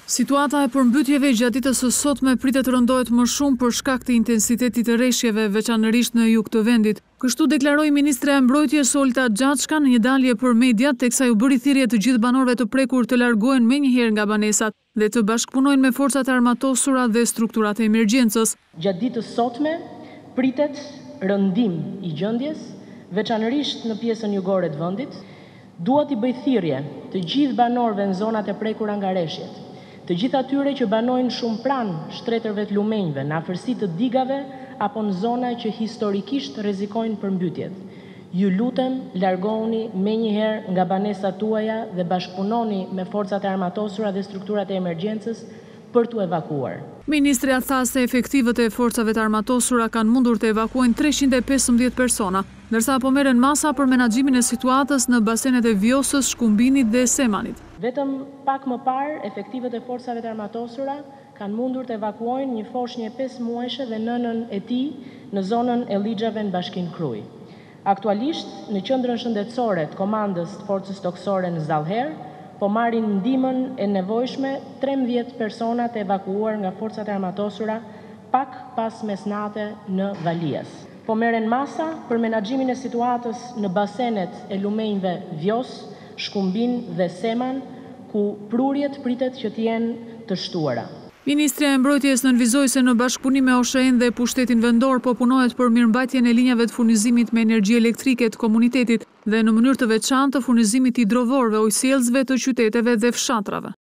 Situata e përmbytjeve gjatë ditës së sotme pritet të rëndohet më shumë për shkak të intensitetit të rreshjeve, veçanërisht në jug të vendit. Kështu deklaroi Ministre e Mbrojtjes Olta Xhaçka në një dalje për mediat, teksa u bëri thirrje të gjithë banorëve të prekur të largohen menjëherë nga banesat dhe të bashkëpunojnë me forcat e armatosura dhe strukturat e emergjencës. Gjatë ditës sotme pritet rëndim i gjendjes, veçanërisht në pjesën jugore të vendit. Dua t'i bëj thirrje të gjithë banorëve në zonat e prekura nga rreshjet, të gjithë atyre që banojnë shumë pranë shtretërve të lumenjve, në afërsi të digave apo në zona që historikisht rrezikojnë përmbytjet. Ju lutem, largohuni menjëherë nga banesat tuaja dhe bashkëpunoni me forcat e armatosura dhe strukturat e emergjencës për t'u evakuuar. Ministria tha se efektivët e forcave të armatosura kanë mundur të evakuojnë 315 persona, ndërsa po merren masa për menaxhimin e situatës në basenet e Vjosës, Shkumbinit dhe Semanit. Vetëm pak më parë, efektivët e forcave të armatosura kanë mundur të evakuojnë një foshnjë 5 muajshe dhe nënën e tij në zonën e Lixhave në Bashkinë Krujë. Aktualisht, në qendrën shëndetësore të komandës të forcës toksore në Zallher, po marrin ndihmën e nevojshme 13 persona të evakuuar nga forcat e armatosura pak pas mesnate në Valias. Po merren masa për menaxhimin e situatës në basenet e lumenjve Vjos, Shkumbin dhe Seman, ku prurjet pritet që t'jenë të shtuara. Ministria e Mbrojtjes nënvizoi se në bashkëpunim me OSHE-n dhe pushtetin vendor po punohet për mirëmbajtjen e linjave të furnizimit me energji elektrike të komunitetit dhe në mënyrë të veçantë të furnizimit hidrovorëve, ujësjellësve të qyteteve dhe fshatrave.